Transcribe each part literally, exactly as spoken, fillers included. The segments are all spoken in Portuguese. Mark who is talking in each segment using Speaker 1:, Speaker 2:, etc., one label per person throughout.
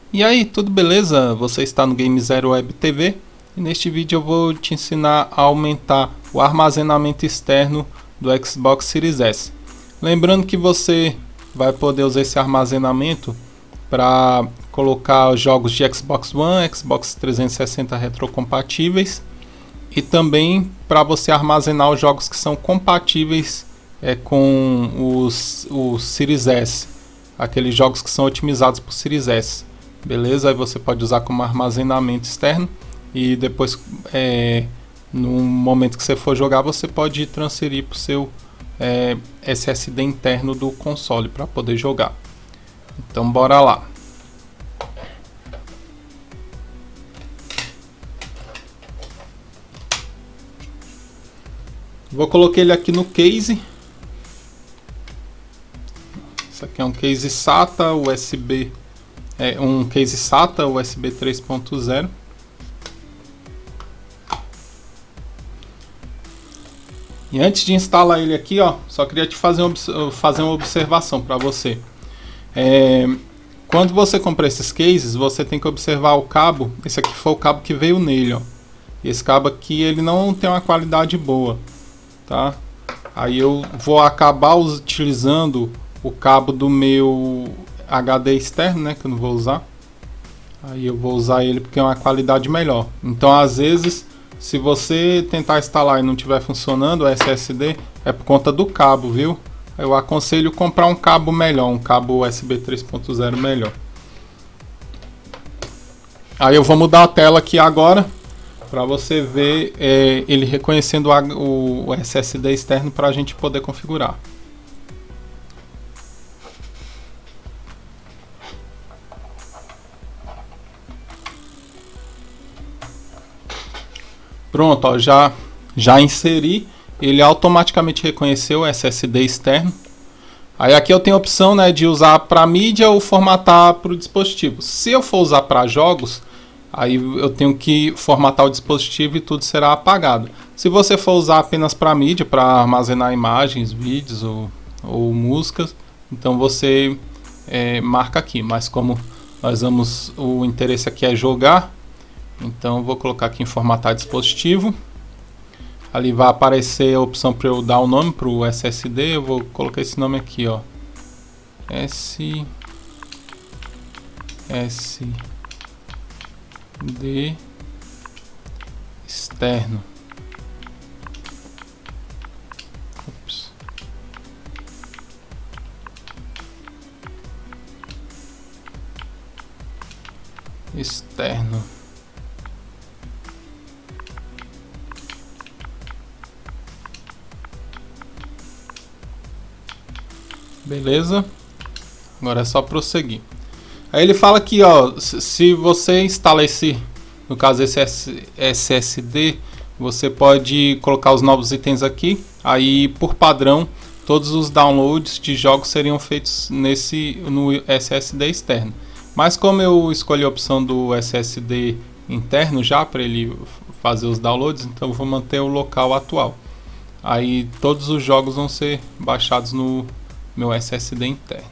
Speaker 1: E aí, tudo beleza? Você está no Game Zero Web T V e neste vídeo eu vou te ensinar a aumentar o armazenamento externo do Xbox Series S. Lembrando que você vai poder usar esse armazenamento para colocar jogos de Xbox One, Xbox trezentos e sessenta retrocompatíveis e também para você armazenar os jogos que são compatíveis é, com os, os Series S, aqueles jogos que são otimizados para o Series S. Beleza? Aí você pode usar como armazenamento externo e depois, é, no momento que você for jogar, você pode transferir para o seu é, S S D interno do console para poder jogar. Então bora lá. Vou colocar ele aqui no case. Isso aqui é um case SATA U S B, é um case SATA U S B três ponto zero. E antes de instalar ele aqui, ó, só queria te fazer, um, fazer uma observação para você. É, quando você compra esses cases, você tem que observar o cabo. Esse aqui foi o cabo que veio nele, ó. Esse cabo aqui ele não tem uma qualidade boa, tá? Aí eu vou acabar utilizando o cabo do meu H D externo, né, que eu não vou usar. Aí eu vou usar ele porque é uma qualidade melhor. Então, às vezes, se você tentar instalar e não estiver funcionando o S S D, é por conta do cabo, viu? Eu aconselho comprar um cabo melhor, um cabo U S B três ponto zero melhor. Aí eu vou mudar a tela aqui agora para você ver é, ele reconhecendo o, o S S D externo para a gente poder configurar. Pronto, ó, já, já inseri, ele automaticamente reconheceu o S S D externo. Aí aqui eu tenho a opção, né, de usar para mídia ou formatar para o dispositivo. Se eu for usar para jogos, aí eu tenho que formatar o dispositivo e tudo será apagado. Se você for usar apenas para mídia, para armazenar imagens, vídeos ou, ou músicas, então você é, marca aqui. Mas como nós vamos, o interesse aqui é jogar, então vou colocar aqui em formatar dispositivo. Ali vai aparecer a opção para eu dar o nome para o S S D. Eu vou colocar esse nome aqui, ó, S S D externo. Ops. Externo. Beleza? Agora é só prosseguir. Aí ele fala aqui, ó, se você instala esse, no caso esse S S D, você pode colocar os novos itens aqui. Aí por padrão, todos os downloads de jogos seriam feitos nesse no S S D externo. Mas como eu escolhi a opção do S S D interno já para ele fazer os downloads, então eu vou manter o local atual. Aí todos os jogos vão ser baixados no meu S S D interno.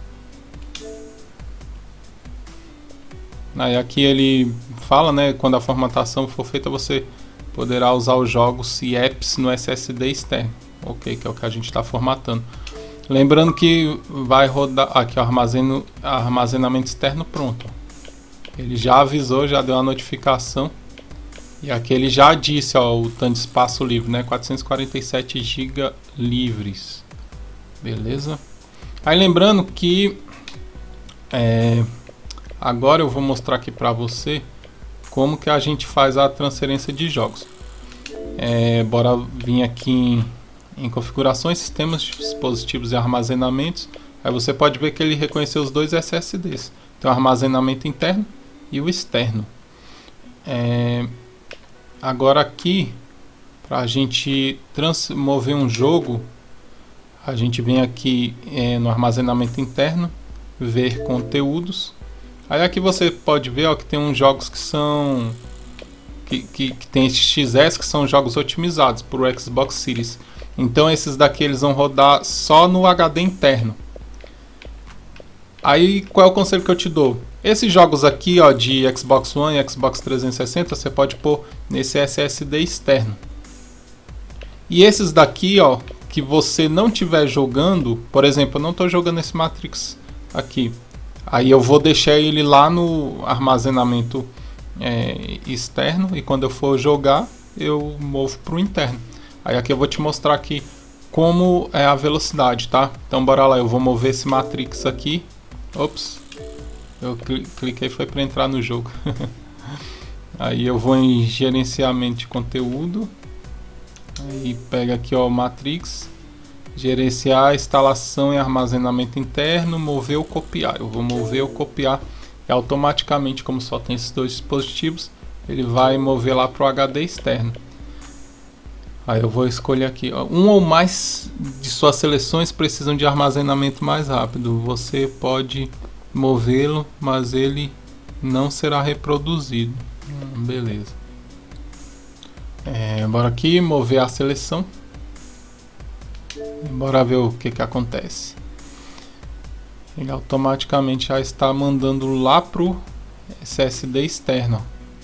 Speaker 1: Aí aqui ele fala, né, quando a formatação for feita, você poderá usar os jogos e apps no S S D externo. Ok, que é o que a gente está formatando. Lembrando que vai rodar aqui o armazeno, armazenamento externo pronto. Ele já avisou, já deu uma notificação. E aqui ele já disse, ó, o tanto de espaço livre, né, quatrocentos e quarenta e sete gigas livres. Beleza? Aí lembrando que é, agora eu vou mostrar aqui para você como que a gente faz a transferência de jogos. É, bora vir aqui em, em configurações, sistemas, dispositivos e armazenamentos. Aí você pode ver que ele reconheceu os dois S S Ds. Tem o armazenamento interno e o externo. É, agora aqui, para a gente mover um jogo, a gente vem aqui é, no armazenamento interno, ver conteúdos. Aí aqui você pode ver, ó, que tem uns jogos que são que, que, que tem esses X S, que são jogos otimizados para o Xbox Series. Então esses daqui eles vão rodar só no H D interno. Aí qual é o conselho que eu te dou? Esses jogos aqui, ó, de Xbox One e Xbox trezentos e sessenta, você pode pôr nesse S S D externo. E esses daqui, ó, que você não estiver jogando, por exemplo, eu não estou jogando esse Matrix aqui, aí eu vou deixar ele lá no armazenamento é, externo, e quando eu for jogar, eu movo para o interno. Aí aqui eu vou te mostrar aqui como é a velocidade, tá? Então bora lá, eu vou mover esse Matrix aqui. Ops, eu cliquei foi para entrar no jogo. Aí eu vou em gerenciamento de conteúdo, aí pega aqui, ó, o Matrix, gerenciar instalação e armazenamento interno, mover ou copiar. Eu vou mover ou copiar, e automaticamente, como só tem esses dois dispositivos, ele vai mover lá para o H D externo. Aí eu vou escolher aqui, ó, um ou mais de suas seleções precisam de armazenamento mais rápido. Você pode movê-lo, mas ele não será reproduzido. Hum, beleza. É, bora aqui mover a seleção. Bora ver o que que acontece. Ele automaticamente já está mandando lá pro S S D externo.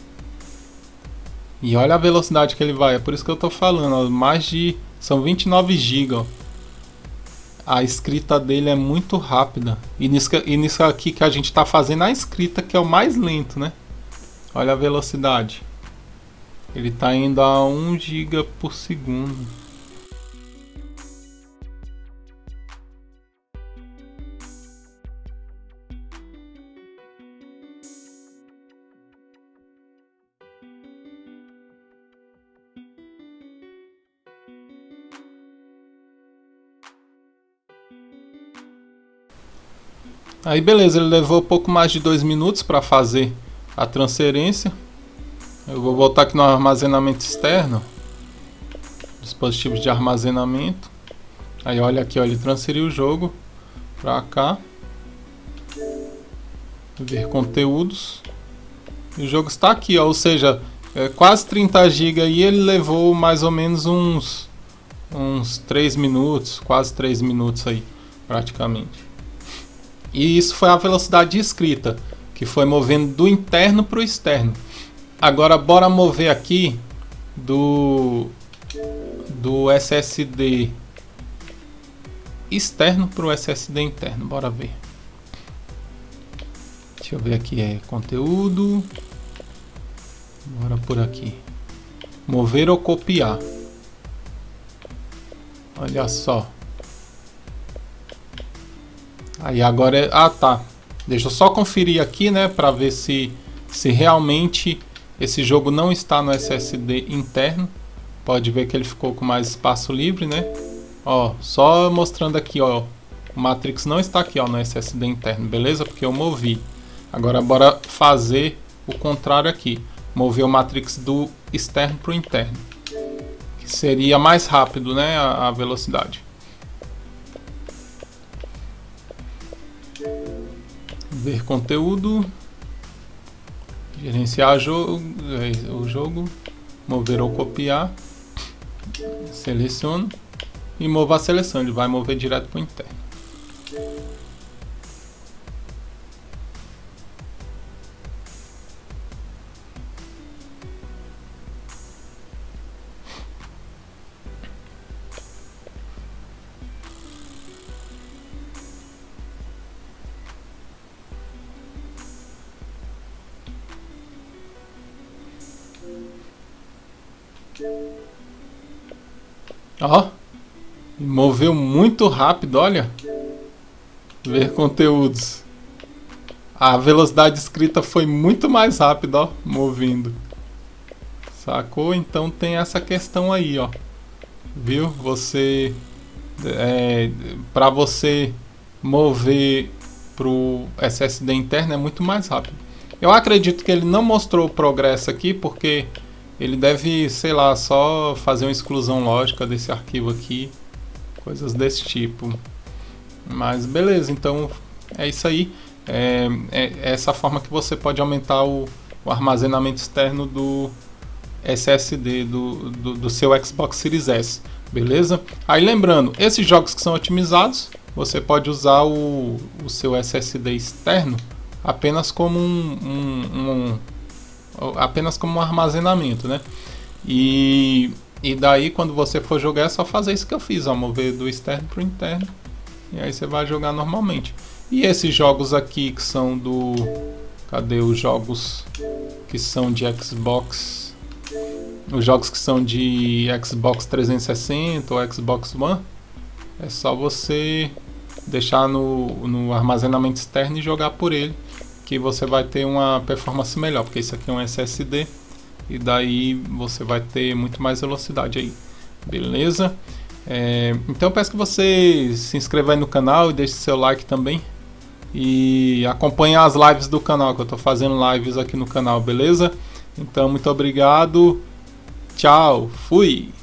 Speaker 1: E olha a velocidade que ele vai, é por isso que eu tô falando, ó, mais de... são vinte e nove gigas. A escrita dele é muito rápida. E nisso, e nisso aqui que a gente tá fazendo a escrita, que é o mais lento, né? Olha a velocidade. Ele tá indo a um giga por segundo. Aí beleza, ele levou pouco mais de dois minutos para fazer a transferência. Eu vou voltar aqui no armazenamento externo, dispositivos de armazenamento. Aí olha aqui, ó, ele transferiu o jogo para cá. Ver conteúdos. E o jogo está aqui, ó, ou seja, é quase trinta gigas e ele levou mais ou menos uns uns três minutos, quase três minutos aí, praticamente. E isso foi a velocidade de escrita, que foi movendo do interno para o externo. Agora bora mover aqui do, do S S D externo para o S S D interno. Bora ver. Deixa eu ver aqui, é conteúdo. Bora por aqui. Mover ou copiar. Olha só. Aí agora é... Ah, tá. Deixa eu só conferir aqui, né, para ver se, se realmente esse jogo não está no S S D interno. Pode ver que ele ficou com mais espaço livre, né? Ó, só mostrando aqui, ó, o Matrix não está aqui, ó, no S S D interno, beleza? Porque eu movi. Agora bora fazer o contrário aqui. Mover o Matrix do externo para o interno. Que seria mais rápido, né, a, a velocidade. Ver conteúdo, gerenciar jogo, o jogo, mover ou copiar, seleciono e mover a seleção, ele vai mover direto para o interno. Ó, moveu muito rápido, olha. Ver conteúdos. A velocidade de escrita foi muito mais rápida, ó, movendo. Sacou? Então tem essa questão aí, ó. Viu? Você é, para você mover pro S S D interno é muito mais rápido. Eu acredito que ele não mostrou o progresso aqui porque ele deve, sei lá, só fazer uma exclusão lógica desse arquivo aqui, coisas desse tipo. Mas beleza, então é isso aí. É, é essa forma que você pode aumentar o, o armazenamento externo do S S D do, do, do seu Xbox Series S, beleza? Aí lembrando, esses jogos que são otimizados, você pode usar o, o seu S S D externo apenas como um, um, um apenas como um armazenamento, né? E, e daí quando você for jogar é só fazer isso que eu fiz, ó, mover do externo para o interno, e aí você vai jogar normalmente. E esses jogos aqui que são do... Cadê os jogos que são de Xbox? Os jogos que são de Xbox trezentos e sessenta ou Xbox One, é só você deixar no, no armazenamento externo e jogar por ele, que você vai ter uma performance melhor, porque isso aqui é um S S D e daí você vai ter muito mais velocidade aí, beleza? É, então eu peço que você se inscreva aí no canal e deixe seu like também e acompanhe as lives do canal, que eu estou fazendo lives aqui no canal, beleza? Então muito obrigado, tchau, fui!